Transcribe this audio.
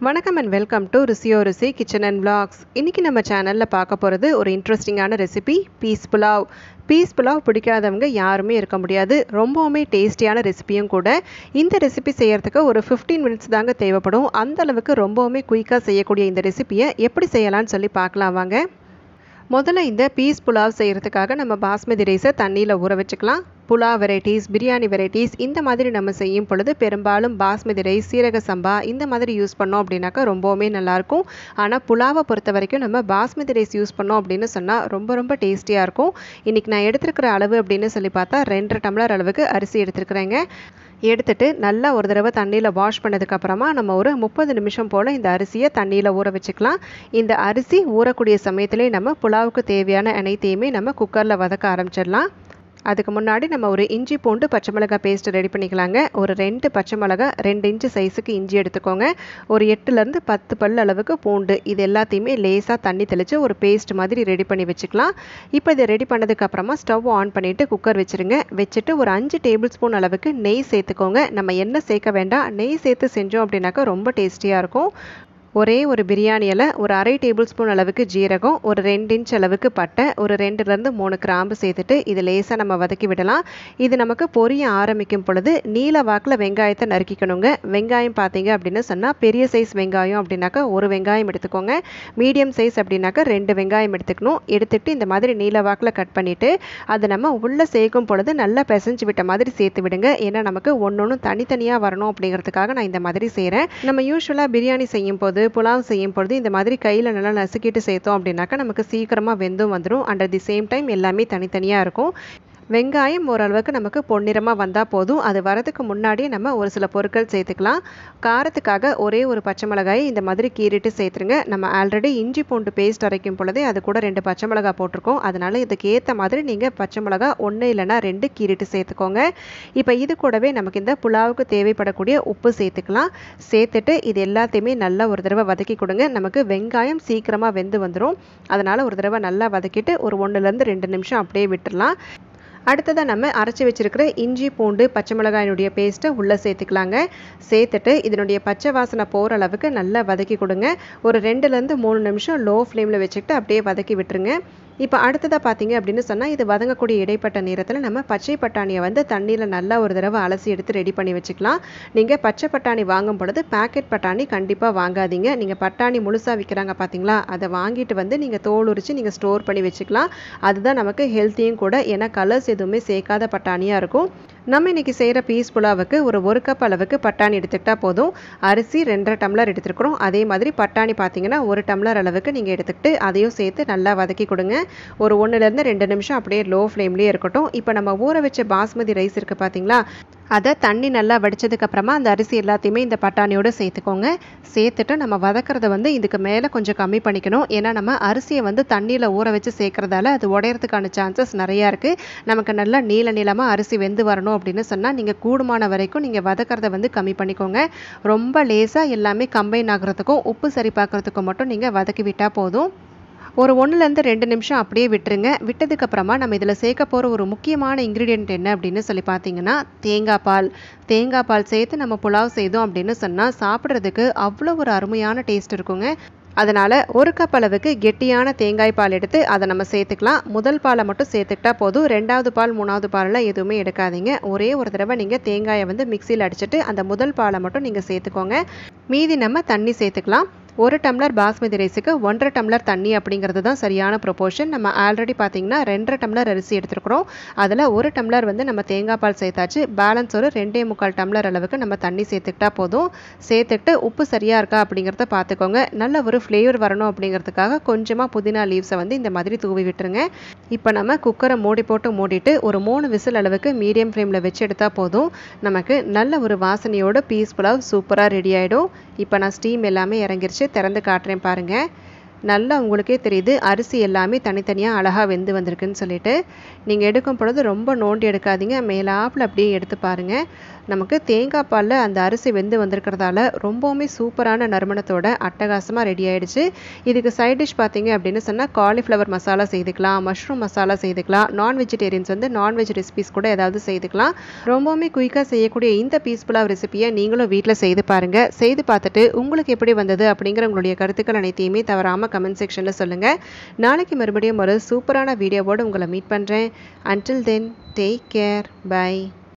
வணக்கம் and welcome to ருசியோ ருசி kitchen and vlogs. இன்றைக்கி நம்ம சேனலில் பார்க்க போகிறது ஒரு இன்ட்ரெஸ்டிங்கான recipe peas pulao. Peas pulao பிடிக்காதவங்க யாருமே இருக்க முடியாது. ரொம்பவுமே டேஸ்டியான ரெசிபியும் கூட. இந்த ரெசிபி செய்கிறதுக்கு ஒரு 15 மினிட்ஸ் தாங்க தேவைப்படும். அந்த அளவுக்கு ரொம்பவுமே குயிக்காக செய்யக்கூடிய இந்த ரெசிபியை எப்படி செய்யலாம்னு சொல்லி பார்க்கலாம் வாங்க. முதல்ல இந்த பீஸ் புலாவ் செய்கிறதுக்காக நம்ம பாஸ்மதி ரைஸை தண்ணியில் ஊற வச்சுக்கலாம். புலாவ் வெரைட்டிஸ், பிரியாணி வெரைட்டிஸ் இந்த மாதிரி நம்ம செய்யும் பொழுது பெரும்பாலும் பாஸ்மதி ரைஸ், சீரக சம்பா இந்த மாதிரி யூஸ் பண்ணோம் அப்படின்னாக்கா ரொம்பவுமே நல்லாயிருக்கும். ஆனால் புலாவை பொறுத்த வரைக்கும் நம்ம பாஸ்மதி ரைஸ் யூஸ் பண்ணோம் அப்படின்னு சொன்னால் ரொம்ப டேஸ்டியாக இருக்கும். இன்றைக்கி நான் எடுத்துருக்கிற அளவு அப்படின்னு சொல்லி பார்த்தா 2.5 டம்ளர் அளவுக்கு அரிசி எடுத்துருக்குறேங்க. எடுத்துட்டு நல்லா ஒரு தடவை தண்ணியில் வாஷ் பண்ணதுக்கப்புறமா நம்ம ஒரு 30 நிமிஷம் போல் இந்த அரிசியை தண்ணியில் ஊற வச்சுக்கலாம். இந்த அரிசி ஊறக்கூடிய சமயத்திலே நம்ம புலாவுக்கு தேவையான அனைத்தையுமே நம்ம குக்கரில் வதக்க ஆரம்பிச்சிடலாம். அதுக்கு முன்னாடி நம்ம ஒரு இஞ்சி பூண்டு பச்சை மிளகாய் பேஸ்ட் ரெடி பண்ணிக்கலாங்க. ஒரு 2 பச்சை மிளகாய் 2 இன்ச்சு சைஸுக்கு இஞ்சி எடுத்துக்கோங்க. ஒரு 8லேருந்து 10 பல் அளவுக்கு பூண்டு, இது எல்லாத்தையுமே லேசாக தண்ணி தெளித்து ஒரு பேஸ்ட் மாதிரி ரெடி பண்ணி வச்சுக்கலாம். இப்போ இதை ரெடி பண்ணதுக்கப்புறமா ஸ்டவ் ஆன் பண்ணிவிட்டு குக்கர் வச்சுருங்க. வச்சுட்டு ஒரு 5 டேபிள் ஸ்பூன் அளவுக்கு நெய் சேர்த்துக்கோங்க. நம்ம எண்ணெய் சேர்க்க வேண்டாம், நெய் சேர்த்து செஞ்சோம் அப்படின்னாக்கா ரொம்ப டேஸ்டியாக இருக்கும். ஒரே ஒரு பிரியாணி இலை, ஒரு 1/2 டேபிள் ஸ்பூன் அளவுக்கு ஜீரகம், ஒரு 2 இன்ச் அளவுக்கு பட்டை, ஒரு 2லேருந்து 3 கிராம்பு சேர்த்துட்டு இது லேசாக நம்ம வதக்கி விடலாம். இது நமக்கு பொரிய ஆரம்பிக்கும் பொழுது நீல வாக்கில் வெங்காயத்தை நறுக்கிக்கணுங்க. வெங்காயம் பார்த்தீங்க அப்படின்னு சொன்னால் பெரிய சைஸ் வெங்காயம் அப்படின்னாக்கா ஒரு வெங்காயம் எடுத்துக்கோங்க. மீடியம் சைஸ் அப்படின்னாக்கா 2 வெங்காயம் எடுத்துக்கணும். எடுத்துகிட்டு இந்த மாதிரி நீல வாக்கில் கட் பண்ணிவிட்டு அதை நம்ம உள்ளே சேர்க்கும் பொழுது நல்லா பிசைஞ்சு விட்ட மாதிரி சேர்த்து விடுங்க. ஏன்னா நமக்கு ஒன்று தனித்தனியாக வரணும் அப்படிங்கிறதுக்காக நான் இந்த மாதிரி செய்கிறேன். நம்ம யூஸ்வலாக பிரியாணி செய்யும் போது, புலாவ் செய்யும் பொழுது இந்த மாதிரி கையில் நல்லா நசுக்கிட்டு சேர்த்தோம் அப்படின்னாக்கா நமக்கு சீக்கிரமாக வெந்தும் வந்துடும். அட் தி சேம் டைம் எல்லாமே தனித்தனியாக இருக்கும். வெங்காயம் ஓரளவுக்கு நமக்கு பொன்னிறமாக வந்தால் போதும். அது வரதுக்கு முன்னாடியே நம்ம ஒரு சில பொருட்கள் சேர்த்துக்கலாம். காரத்துக்காக ஒரே ஒரு பச்சை மிளகாயை இந்த மாதிரி கீறிட்டு சேர்த்துருங்க. நம்ம ஆல்ரெடி இஞ்சி பூண்டு பேஸ்ட் அரைக்கும் பொழுதே அது கூட 2 பச்சை மிளகாய் போட்டிருக்கோம். அதனால் இதுக்கு ஏற்ற மாதிரி நீங்கள் பச்சை மிளகாய் 1 இல்லைனா 2 கீறிட்டு சேர்த்துக்கோங்க. இப்போ இது கூடவே நமக்கு இந்த புலாவுக்கு தேவைப்படக்கூடிய உப்பு சேர்த்துக்கலாம். சேர்த்துட்டு இது எல்லாத்தையுமே நல்லா ஒரு தடவை வதக்கி கொடுங்க. நமக்கு வெங்காயம் சீக்கிரமாக வெந்து வந்துடும். அதனால் ஒரு தடவை நல்லா வதக்கிட்டு ஒரு 1லேருந்து 2 நிமிஷம் அப்படியே விட்டுடலாம். அடுத்ததாக நம்ம அரைச்சி வச்சுருக்கிற இஞ்சி பூண்டு பச்சை மிளகாயினுடைய பேஸ்ட்டை உள்ளே சேர்த்துக்கலாங்க. சேர்த்துட்டு இதனுடைய பச்சை வாசனை போகிற அளவுக்கு நல்லா வதக்கி கொடுங்க. ஒரு 2லேருந்து 3 நிமிஷம் லோ ஃப்ளேமில் வச்சுக்கிட்டு அப்படியே வதக்கி விட்டுருங்க. இப்போ அடுத்ததாக பார்த்தீங்க அப்படின்னு சொன்னால் இது வதங்கக்கூடிய இடைப்பட்ட நேரத்தில் நம்ம பச்சை பட்டாணியை வந்து தண்ணியில் நல்லா ஒரு தடவை அலசி எடுத்து ரெடி பண்ணி வச்சுக்கலாம். நீங்கள் பச்சை பட்டாணி வாங்கும் பொழுது பேக்கெட் பட்டாணி கண்டிப்பாக வாங்காதீங்க. நீங்கள் பட்டாணி முழுசாக விற்கிறாங்க பார்த்தீங்களா, அதை வாங்கிட்டு வந்து நீங்கள் தோல் உரித்து நீங்கள் ஸ்டோர் பண்ணி வச்சுக்கலாம். அதுதான் நமக்கு ஹெல்த்தியும் கூட. ஏன்னா கலர்ஸ் எதுவுமே சேர்க்காத பட்டாணியாக இருக்கும். நம்ம இன்றைக்கி செய்கிற பீஸ் புலாவுக்கு ஒரு கப் அளவுக்கு பட்டாணி எடுத்துக்கிட்டால் போதும். அரிசி 2.5 டம்ளர் எடுத்துருக்குறோம். அதே மாதிரி பட்டாணி பார்த்தீங்கன்னா 1 டம்ளர் அளவுக்கு நீங்கள் எடுத்துக்கிட்டு அதையும் சேர்த்து நல்லா வதக்கி கொடுங்க. ஒரு 1லேருந்து 2 நிமிஷம் அப்படியே லோ ஃப்ளேம்லேயே இருக்கட்டும். இப்போ நம்ம ஊற வச்ச பாஸ்மதி ரைஸ் இருக்குது பார்த்தீங்களா, அதை தண்ணி நல்லா வடித்ததுக்கப்புறமா அந்த அரிசி எல்லாத்தையுமே இந்த பட்டாணியோடு சேர்த்துக்கோங்க. சேர்த்துட்டு நம்ம வதக்கிறத வந்து இதுக்கு மேலே கொஞ்சம் கம்மி பண்ணிக்கணும். ஏன்னா நம்ம அரிசியை வந்து தண்ணியில் ஊற வச்சு சேர்க்குறதால அது உடையறதுக்கான சான்சஸ் நிறையா இருக்குது. நமக்கு நல்லா நீளமாக அரிசி வெந்து வரணும் அப்படின்னு சொன்னால் நீங்கள் கூடுமான வரைக்கும் நீங்கள் வதக்கிறத வந்து கம்மி பண்ணிக்கோங்க. ரொம்ப லேசாக எல்லாமே கம்பைன் ஆகிறதுக்கும் உப்பு சரி பார்க்குறதுக்கும் மட்டும் நீங்கள் வதக்கி விட்டால் போதும். ஒரு 1லேருந்து 2 நிமிஷம் அப்படியே விட்டுருங்க. விட்டதுக்கப்புறமா நம்ம இதில் சேர்க்க போகிற ஒரு முக்கியமான இன்க்ரீடியன்ட் என்ன அப்படின்னு சொல்லி பார்த்தீங்கன்னா தேங்காய் பால். தேங்காய் பால் சேர்த்து நம்ம புலாவ் செய்தோம் அப்படின்னு சொன்னால் சாப்பிட்றதுக்கு அவ்வளோ ஒரு அருமையான டேஸ்ட் இருக்குங்க. அதனால் 1 கப் அளவுக்கு கெட்டியான தேங்காய் பால் எடுத்து அதை நம்ம சேர்த்துக்கலாம். முதல் பாலை மட்டும் சேர்த்துக்கிட்டா போதும். 2வது பால் 3வது பாலெலாம் எதுவுமே எடுக்காதீங்க. ஒரே ஒரு தடவை நீங்கள் தேங்காயை வந்து மிக்சியில் அடிச்சுட்டு அந்த முதல் பாலை மட்டும் நீங்கள் சேர்த்துக்கோங்க. மீதி நம்ம தண்ணி சேர்த்துக்கலாம். 1 டம்ளர் பாஸ்மதி ரைஸுக்கு 1.5 டம்ளர் தண்ணி அப்படிங்கிறது தான் சரியான ப்ரொபோர்ஷன். நம்ம ஆல்ரெடி பார்த்தீங்கன்னா 2.5 டம்ளர் அரிசி எடுத்துருக்குறோம். அதில் 1 டம்ளர் வந்து நம்ம தேங்காய் பால் சேர்த்தாச்சு. பேலன்ஸ் ஒரு 2.25 டம்ளர் அளவுக்கு நம்ம தண்ணி சேர்த்துக்கிட்டா போதும். சேர்த்துக்கிட்டு உப்பு சரியாக இருக்கா அப்படிங்கிறத பார்த்துக்கோங்க. நல்ல ஒரு ஃப்ளேவர் வரணும் அப்படிங்கிறதுக்காக கொஞ்சமாக புதினா லீவ்ஸை வந்து இந்த மாதிரி தூவி விட்டுருங்க. இப்போ நம்ம குக்கரை மூடிட்டு ஒரு 3 விசில் அளவுக்கு மீடியம் ஃப்ளேமில் வச்சு எடுத்தால் போதும். நமக்கு நல்ல ஒரு வாசனையோட பீஸ் புலாவ் சூப்பராக ரெடி ஆகிடும். இப்போ நான் ஸ்டீம் எல்லாமே இறங்கிருச்சு, திறந்து காட்டுறேன் பாருங்கள். நல்லா உங்களுக்கே தெரியுது அரிசி எல்லாமே தனித்தனியாக அழகாக வெந்து வந்திருக்குன்னு சொல்லிட்டு. நீங்கள் எடுக்கும் பொழுது ரொம்ப நோண்டி எடுக்காதீங்க, மேலாப்பில் அப்படியே எடுத்து பாருங்கள். நமக்கு தேங்காய் பாலில் அந்த அரிசி வெந்து வந்திருக்கிறதால ரொம்பவுமே சூப்பரான நறுமணத்தோட அட்டகாசமாக ரெடி ஆகிடுச்சு. இதுக்கு சைட் டிஷ் பார்த்தீங்க அப்படின்னு சொன்னால் காலிஃப்ளவர் மசாலா செய்துக்கலாம், மஷ்ரூம் மசாலா செய்துக்கலாம், நான் வெஜிடேரியன்ஸ் வந்து நான்வெஜ் ரெசிபிஸ் கூட ஏதாவது செய்துக்கலாம். ரொம்பவுமே குயிக்காக செய்யக்கூடிய இந்த பீஸ் புலாவ் ரெசிபியை நீங்களும் வீட்டில் செய்து பாருங்கள். செய்து பார்த்துட்டு உங்களுக்கு எப்படி வந்தது அப்படிங்கிற உங்களுடைய கருத்துக்கள் அனைத்தையுமே தவறாமல் கமெண்ட் செக்ஷனில் சொல்லுங்கள். நாளைக்கு மறுபடியும் ஒரு சூப்பரான வீடியோவோடு உங்களை மீட் பண்ணுறேன். Until then, take care. Bye.